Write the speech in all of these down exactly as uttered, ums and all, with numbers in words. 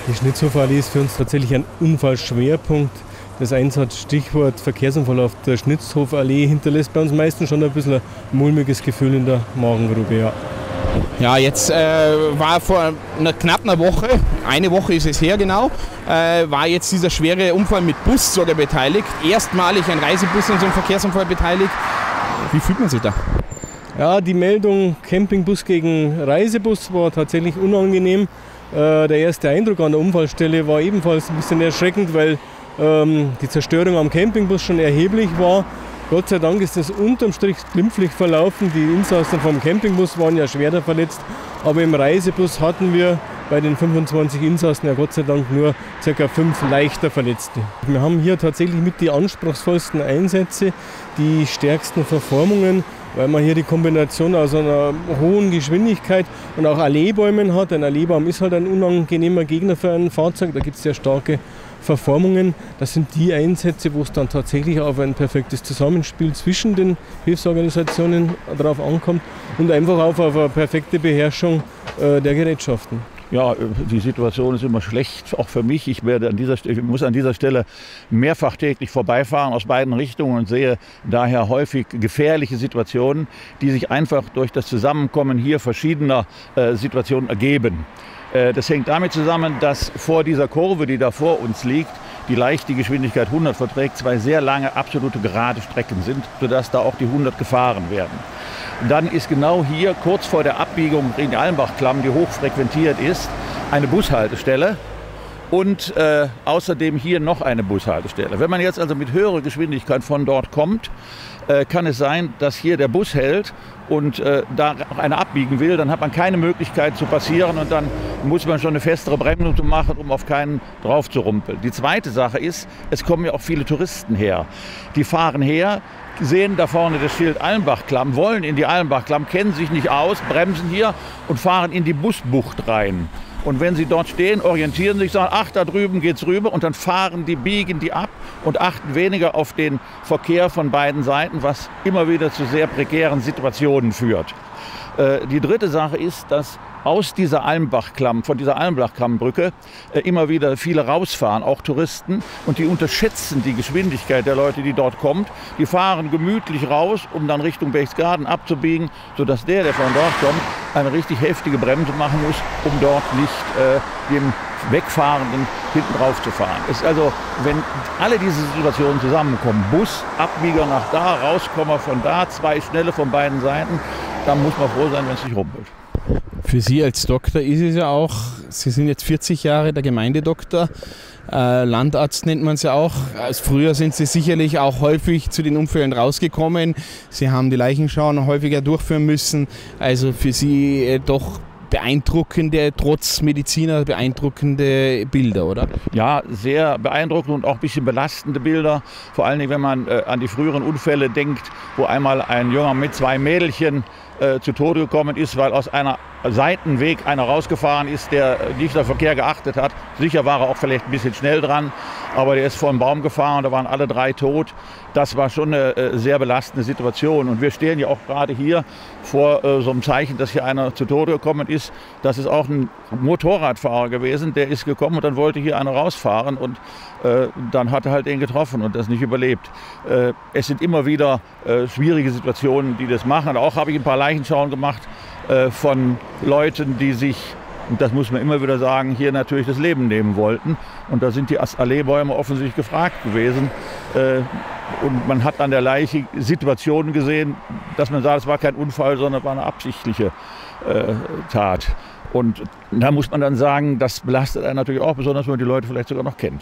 Die Schnitzhofer-Allee ist für uns tatsächlich ein Unfallschwerpunkt. Das Einsatzstichwort Verkehrsunfall auf der Schnitzhofer-Allee hinterlässt bei uns meistens schon ein bisschen ein mulmiges Gefühl in der Magengrube. Ja, ja jetzt äh, war vor einer, knapp einer Woche, eine Woche ist es her genau, äh, war jetzt dieser schwere Unfall mit Bus sogar beteiligt. Erstmalig ein Reisebus an so einem Verkehrsunfall beteiligt. Wie fühlt man sich da? Ja, die Meldung Campingbus gegen Reisebus war tatsächlich unangenehm. Äh, der erste Eindruck an der Unfallstelle war ebenfalls ein bisschen erschreckend, weil ähm, die Zerstörung am Campingbus schon erheblich war. Gott sei Dank ist es unterm Strich glimpflich verlaufen. Die Insassen vom Campingbus waren ja schwerer verletzt, aber im Reisebus hatten wir bei den fünfundzwanzig Insassen ja Gott sei Dank nur ca. fünf leichter Verletzte. Wir haben hier tatsächlich mit die anspruchsvollsten Einsätze, die stärksten Verformungen, weil man hier die Kombination aus einer hohen Geschwindigkeit und auch Alleebäumen hat. Ein Alleebaum ist halt ein unangenehmer Gegner für ein Fahrzeug, da gibt es sehr starke Verformungen. Das sind die Einsätze, wo es dann tatsächlich auf ein perfektes Zusammenspiel zwischen den Hilfsorganisationen drauf ankommt und einfach auf, auf eine perfekte Beherrschung äh, der Gerätschaften. Ja, die Situation ist immer schlecht, auch für mich. Ich, werde an dieser, ich muss an dieser Stelle mehrfach täglich vorbeifahren aus beiden Richtungen und sehe daher häufig gefährliche Situationen, die sich einfach durch das Zusammenkommen hier verschiedener äh, Situationen ergeben. Äh, das hängt damit zusammen, dass vor dieser Kurve, die da vor uns liegt, die leicht die Geschwindigkeit hundert verträgt, zwei sehr lange absolute gerade Strecken sind, sodass da auch die hundert gefahren werden. Dann ist genau hier, kurz vor der Abbiegung in die Almbachklamm, die hochfrequentiert ist, eine Bushaltestelle und äh, außerdem hier noch eine Bushaltestelle. Wenn man jetzt also mit höherer Geschwindigkeit von dort kommt, äh, kann es sein, dass hier der Bus hält und äh, da noch einer abbiegen will, dann hat man keine Möglichkeit zu passieren und dann muss man schon eine festere Bremsung machen, um auf keinen drauf zu rumpeln. Die zweite Sache ist, es kommen ja auch viele Touristen her. Die fahren her, sehen da vorne das Schild Almbachklamm, wollen in die Almbachklamm, kennen sich nicht aus, bremsen hier und fahren in die Busbucht rein. Und wenn sie dort stehen, orientieren sich, sagen, ach, da drüben geht's rüber und dann fahren die, biegen die ab und achten weniger auf den Verkehr von beiden Seiten, was immer wieder zu sehr prekären Situationen führt. Äh, die dritte Sache ist, dass aus dieser Almbachklamm, von dieser Almbachklammbrücke äh, immer wieder viele rausfahren, auch Touristen, und die unterschätzen die Geschwindigkeit der Leute, die dort kommt. Die fahren gemütlich raus, um dann Richtung Berchtesgaden abzubiegen, sodass der, der von dort kommt, eine richtig heftige Bremse machen muss, um dort nicht äh, dem Wegfahrenden hinten drauf zu fahren. Es ist also, wenn alle diese Situationen zusammenkommen, Bus, Abbieger nach da, Rauskommer von da, zwei schnelle von beiden Seiten, dann muss man froh sein, wenn es nicht rumpelt. Für Sie als Doktor ist es ja auch, Sie sind jetzt vierzig Jahre der Gemeindedoktor, äh, Landarzt nennt man es ja auch. Als früher sind Sie sicherlich auch häufig zu den Unfällen rausgekommen. Sie haben die Leichenschauen häufiger durchführen müssen. Also für Sie äh, doch beeindruckende, trotz Mediziner, beeindruckende Bilder, oder? Ja, sehr beeindruckende und auch ein bisschen belastende Bilder. Vor allen Dingen, wenn man äh, an die früheren Unfälle denkt, wo einmal ein Junge mit zwei Mädelchen äh, zu Tode gekommen ist, weil aus einer Seitenweg einer rausgefahren ist, der nicht auf den Verkehr geachtet hat. Sicher war er auch vielleicht ein bisschen schnell dran, aber der ist vor einen Baum gefahren und da waren alle drei tot. Das war schon eine äh, sehr belastende Situation. Und wir stehen ja auch gerade hier vor äh, so einem Zeichen, dass hier einer zu Tode gekommen ist. Das ist auch ein Motorradfahrer gewesen, der ist gekommen und dann wollte hier einer rausfahren und äh, dann hat er halt den getroffen und das nicht überlebt. Äh, es sind immer wieder äh, schwierige Situationen, die das machen. Und auch habe ich ein paar Leichenschauen gemacht äh, von Leuten, die sich, und das muss man immer wieder sagen, hier natürlich das Leben nehmen wollten. Und da sind die Alleebäume offensichtlich gefragt gewesen. Äh, und man hat an der Leiche Situationen gesehen, dass man sagt, es war kein Unfall, sondern war eine absichtliche äh, Tat. Und da muss man dann sagen, das belastet einen natürlich auch, besonders wenn man die Leute vielleicht sogar noch kennt.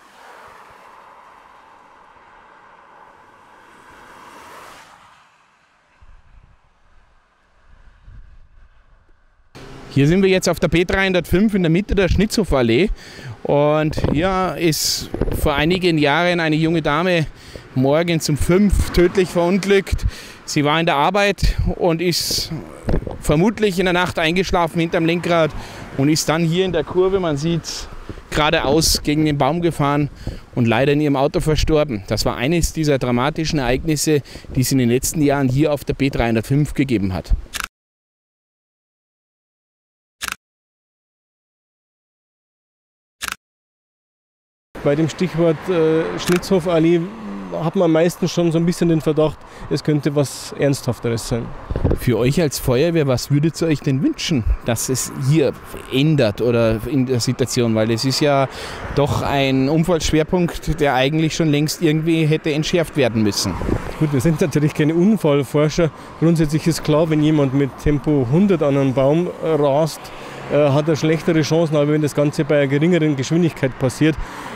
Hier sind wir jetzt auf der B dreihundertfünf in der Mitte der Schnitzhofer-Allee und hier ist vor einigen Jahren eine junge Dame morgens um fünf tödlich verunglückt. Sie war in der Arbeit und ist vermutlich in der Nacht eingeschlafen hinterm Lenkrad und ist dann hier in der Kurve, man sieht, geradeaus gegen den Baum gefahren und leider in ihrem Auto verstorben. Das war eines dieser dramatischen Ereignisse, die es in den letzten Jahren hier auf der B dreihundertfünf gegeben hat. Bei dem Stichwort äh, Schnitzhofallee hat man meistens schon so ein bisschen den Verdacht, es könnte was Ernsthafteres sein. Für euch als Feuerwehr, was würdet ihr euch denn wünschen, dass es hier ändert oder in der Situation? Weil es ist ja doch ein Unfallschwerpunkt, der eigentlich schon längst irgendwie hätte entschärft werden müssen. Gut, wir sind natürlich keine Unfallforscher. Grundsätzlich ist klar, wenn jemand mit Tempo hundert an einen Baum rast, äh, hat er schlechtere Chancen, aber wenn das Ganze bei einer geringeren Geschwindigkeit passiert.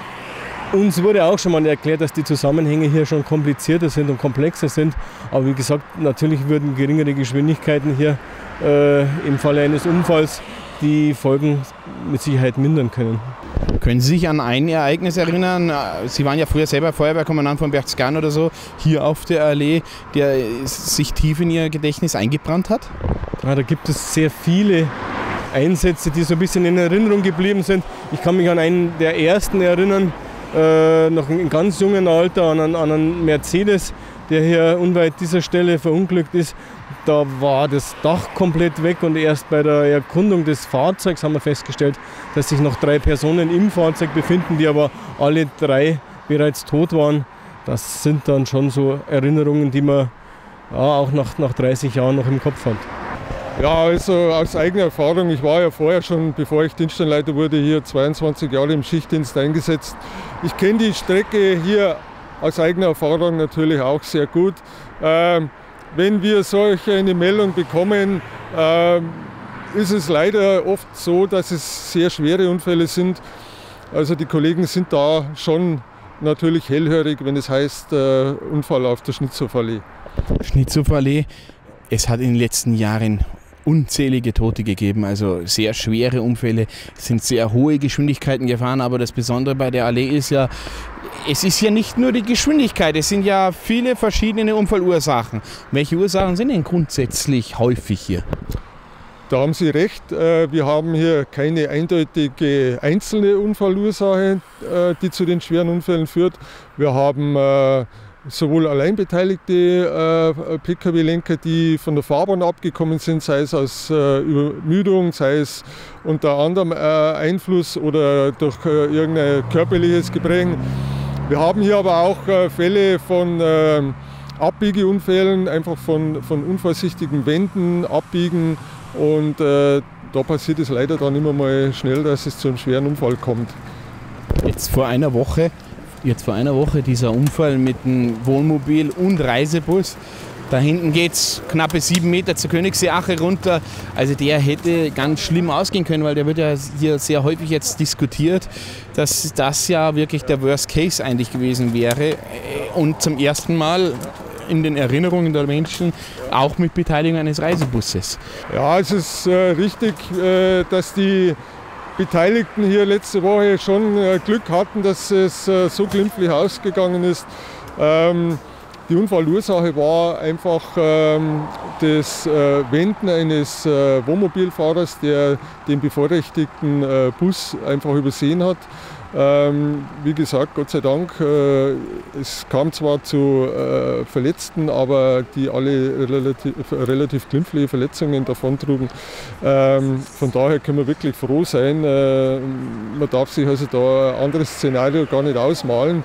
Uns wurde auch schon mal erklärt, dass die Zusammenhänge hier schon komplizierter sind und komplexer sind. Aber wie gesagt, natürlich würden geringere Geschwindigkeiten hier äh, im Falle eines Unfalls die Folgen mit Sicherheit mindern können. Können Sie sich an ein Ereignis erinnern? Sie waren ja früher selber Feuerwehrkommandant von Berchtesgaden oder so, hier auf der Allee, der sich tief in Ihr Gedächtnis eingebrannt hat? Ja, da gibt es sehr viele Einsätze, die so ein bisschen in Erinnerung geblieben sind. Ich kann mich an einen der ersten erinnern, Äh, noch in ganz jungen Alter an einen, an einen Mercedes, der hier unweit dieser Stelle verunglückt ist. Da war das Dach komplett weg und erst bei der Erkundung des Fahrzeugs haben wir festgestellt, dass sich noch drei Personen im Fahrzeug befinden, die aber alle drei bereits tot waren. Das sind dann schon so Erinnerungen, die man ja, auch nach, nach dreißig Jahren noch im Kopf hat. Ja, also aus eigener Erfahrung, ich war ja vorher schon, bevor ich Dienststellenleiter wurde, hier zweiundzwanzig Jahre im Schichtdienst eingesetzt. Ich kenne die Strecke hier aus eigener Erfahrung natürlich auch sehr gut. Ähm, wenn wir solch eine Meldung bekommen, ähm, ist es leider oft so, dass es sehr schwere Unfälle sind. Also die Kollegen sind da schon natürlich hellhörig, wenn es heißt äh, Unfall auf der Schnitzhofallee. Schnitzhofallee, es hat in den letzten Jahren unzählige Tote gegeben, also sehr schwere Unfälle, es sind sehr hohe Geschwindigkeiten gefahren, aber das Besondere bei der Allee ist ja, es ist ja nicht nur die Geschwindigkeit, es sind ja viele verschiedene Unfallursachen. Welche Ursachen sind denn grundsätzlich häufig hier? Da haben Sie recht, wir haben hier keine eindeutige einzelne Unfallursache, die zu den schweren Unfällen führt. Wir haben sowohl alleinbeteiligte äh, P K W-Lenker, die von der Fahrbahn abgekommen sind, sei es aus äh, Übermüdung, sei es unter anderem äh, Einfluss oder durch äh, irgendein körperliches Gebrechen. Wir haben hier aber auch äh, Fälle von äh, Abbiegeunfällen, einfach von, von unvorsichtigen Wänden abbiegen und äh, da passiert es leider dann immer mal schnell, dass es zu einem schweren Unfall kommt. Jetzt vor einer Woche Jetzt vor einer Woche dieser Unfall mit dem Wohnmobil und Reisebus. Da hinten geht es knappe sieben Meter zur Königseeache runter. Also der hätte ganz schlimm ausgehen können, weil der wird ja hier sehr häufig jetzt diskutiert, dass das ja wirklich der Worst Case eigentlich gewesen wäre. Und zum ersten Mal in den Erinnerungen der Menschen auch mit Beteiligung eines Reisebusses. Ja, es ist äh, richtig, äh, dass die Beteiligten hier letzte Woche schon äh, Glück hatten, dass es äh, so glimpflich ausgegangen ist. Ähm, die Unfallursache war einfach ähm, das äh, Wenden eines äh, Wohnmobilfahrers, der den bevorrechtigten äh, Bus einfach übersehen hat. Ähm, wie gesagt, Gott sei Dank, äh, es kam zwar zu äh, Verletzten, aber die alle relativ, relativ glimpfliche Verletzungen davontrugen. Ähm, von daher können wir wirklich froh sein. Äh, man darf sich also da ein anderes Szenario gar nicht ausmalen.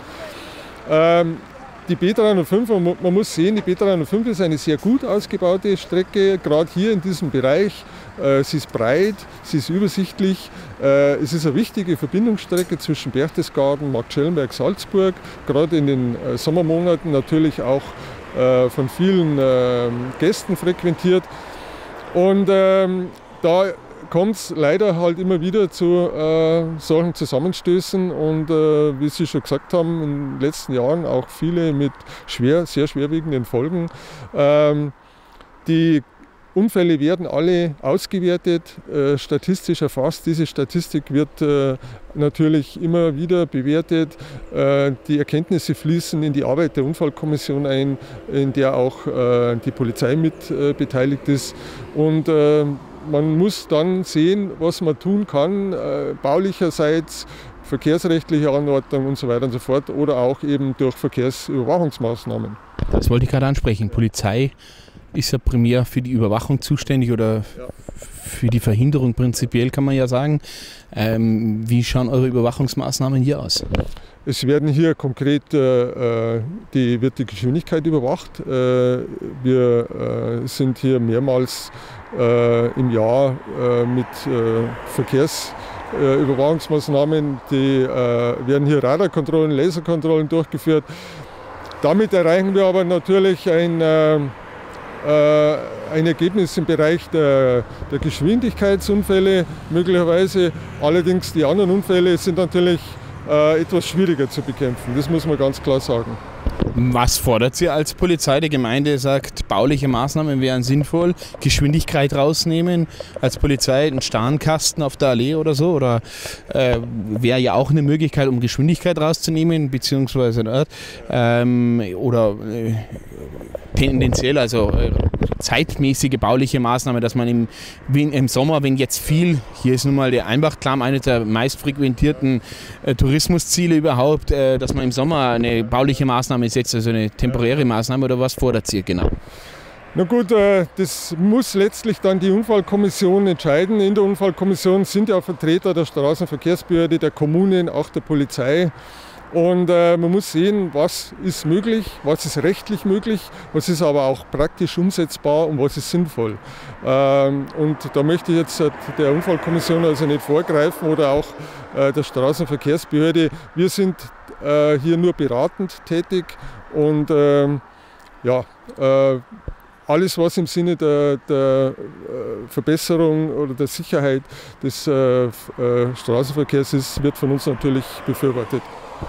Ähm, Die B dreihundertfünf, man muss sehen, die B dreihundertfünf ist eine sehr gut ausgebaute Strecke, gerade hier in diesem Bereich. Sie ist breit, sie ist übersichtlich. Es ist eine wichtige Verbindungsstrecke zwischen Berchtesgaden, Marktschellenberg, Salzburg. Gerade in den Sommermonaten natürlich auch von vielen Gästen frequentiert. Und da kommt es leider halt immer wieder zu äh, solchen Zusammenstößen und äh, wie Sie schon gesagt haben, in den letzten Jahren auch viele mit schwer, sehr schwerwiegenden Folgen. Ähm, die Unfälle werden alle ausgewertet, äh, statistisch erfasst. Diese Statistik wird äh, natürlich immer wieder bewertet. Äh, die Erkenntnisse fließen in die Arbeit der Unfallkommission ein, in der auch äh, die Polizei mit äh, beteiligt ist. Und äh, man muss dann sehen, was man tun kann, äh, baulicherseits, verkehrsrechtliche Anordnung und so weiter und so fort oder auch eben durch Verkehrsüberwachungsmaßnahmen. Das wollte ich gerade ansprechen. Polizei ist ja primär für die Überwachung zuständig oder ja. für die Verhinderung prinzipiell, kann man ja sagen. Ähm, wie schauen eure Überwachungsmaßnahmen hier aus? Es werden hier konkret äh, die, wird die Geschwindigkeit überwacht. Äh, wir äh, sind hier mehrmals äh, im Jahr äh, mit äh, Verkehrsüberwachungsmaßnahmen. Äh, die äh, werden hier Radarkontrollen, Laserkontrollen durchgeführt. Damit erreichen wir aber natürlich ein, äh, äh, ein Ergebnis im Bereich der, der Geschwindigkeitsunfälle möglicherweise. Allerdings die anderen Unfälle sind natürlich äh, etwas schwieriger zu bekämpfen. Das muss man ganz klar sagen. Was fordert ihr als Polizei? Die Gemeinde sagt, bauliche Maßnahmen wären sinnvoll, Geschwindigkeit rausnehmen. Als Polizei einen Starnkasten auf der Allee oder so? Oder äh, wäre ja auch eine Möglichkeit, um Geschwindigkeit rauszunehmen, beziehungsweise ähm, oder äh, tendenziell, also äh, zeitmäßige bauliche Maßnahmen, dass man im, im Sommer, wenn jetzt viel, hier ist nun mal der Einbachklamm, eine der meist frequentierten äh, Tourismusziele überhaupt, äh, dass man im Sommer eine bauliche Maßnahme setzt, also eine temporäre Maßnahme, oder was fordert ihr genau? Na gut, äh, das muss letztlich dann die Unfallkommission entscheiden. In der Unfallkommission sind ja Vertreter der Straßenverkehrsbehörde, der Kommunen, auch der Polizei. Und äh, man muss sehen, was ist möglich, was ist rechtlich möglich, was ist aber auch praktisch umsetzbar und was ist sinnvoll. Ähm, und da möchte ich jetzt äh, der Unfallkommission also nicht vorgreifen oder auch äh, der Straßenverkehrsbehörde. Wir sind äh, hier nur beratend tätig und ähm, ja, äh, alles, was im Sinne der, der Verbesserung oder der Sicherheit des äh, Straßenverkehrs ist, wird von uns natürlich befürwortet.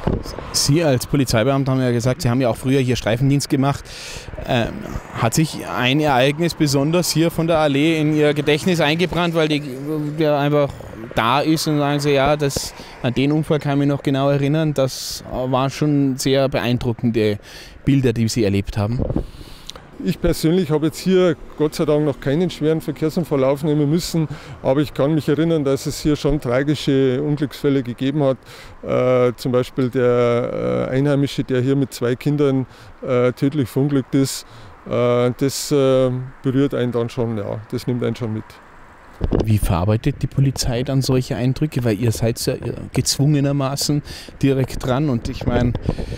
Sie als Polizeibeamter haben ja gesagt, Sie haben ja auch früher hier Streifendienst gemacht. Ähm, hat sich ein Ereignis besonders hier von der Allee in Ihr Gedächtnis eingebrannt, weil die, der einfach da ist und sagen Sie, ja, das, an den Unfall kann ich mich noch genau erinnern. Das waren schon sehr beeindruckende Bilder, die Sie erlebt haben. Ich persönlich habe jetzt hier Gott sei Dank noch keinen schweren Verkehrsunfall aufnehmen müssen, aber ich kann mich erinnern, dass es hier schon tragische Unglücksfälle gegeben hat. Äh, zum Beispiel der äh, Einheimische, der hier mit zwei Kindern äh, tödlich verunglückt ist. Äh, das äh, berührt einen dann schon, ja, das nimmt einen schon mit. Wie verarbeitet die Polizei dann solche Eindrücke? Weil ihr seid ja gezwungenermaßen direkt dran und ich meine,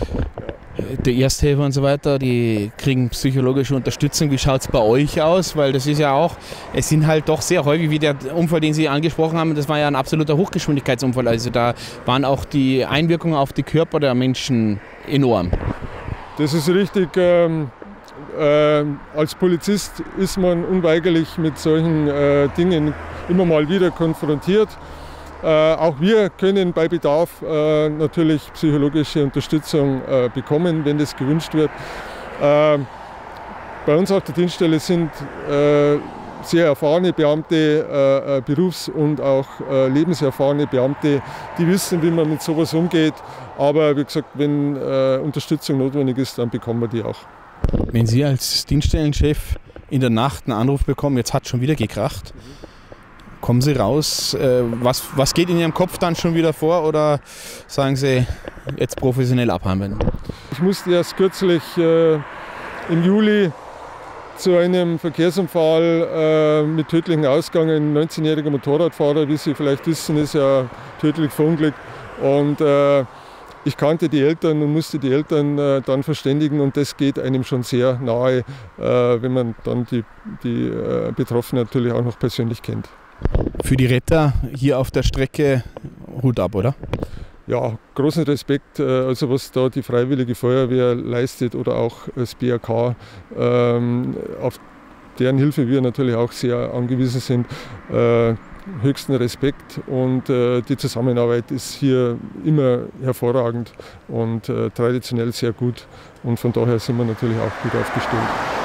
die Ersthelfer und so weiter, die kriegen psychologische Unterstützung. Wie schaut es bei euch aus? Weil das ist ja auch, es sind halt doch sehr häufig, wie der Unfall, den Sie angesprochen haben, das war ja ein absoluter Hochgeschwindigkeitsunfall. Also da waren auch die Einwirkungen auf die Körper der Menschen enorm. Das ist richtig. Ähm, äh, als Polizist ist man unweigerlich mit solchen äh, Dingen immer mal wieder konfrontiert. Äh, auch wir können bei Bedarf äh, natürlich psychologische Unterstützung äh, bekommen, wenn das gewünscht wird. Äh, bei uns auf der Dienststelle sind äh, sehr erfahrene Beamte, äh, berufs- und auch äh, lebenserfahrene Beamte, die wissen, wie man mit sowas umgeht. Aber wie gesagt, wenn äh, Unterstützung notwendig ist, dann bekommen wir die auch. Wenn Sie als Dienststellenchef in der Nacht einen Anruf bekommen, jetzt hat es schon wieder gekracht, kommen Sie raus, was, was geht in Ihrem Kopf dann schon wieder vor oder sagen Sie, jetzt professionell abhandeln? Ich musste erst kürzlich äh, im Juli zu einem Verkehrsunfall äh, mit tödlichem Ausgang. Ein neunzehnjähriger Motorradfahrer, wie Sie vielleicht wissen, ist ja tödlich verunglückt. Und äh, ich kannte die Eltern und musste die Eltern äh, dann verständigen und das geht einem schon sehr nahe, äh, wenn man dann die, die äh, Betroffenen natürlich auch noch persönlich kennt. Für die Retter hier auf der Strecke Hut ab, oder? Ja, großen Respekt, also was da die Freiwillige Feuerwehr leistet oder auch das B A K, ähm, auf deren Hilfe wir natürlich auch sehr angewiesen sind. Äh, höchsten Respekt und äh, die Zusammenarbeit ist hier immer hervorragend und äh, traditionell sehr gut und von daher sind wir natürlich auch gut aufgestellt.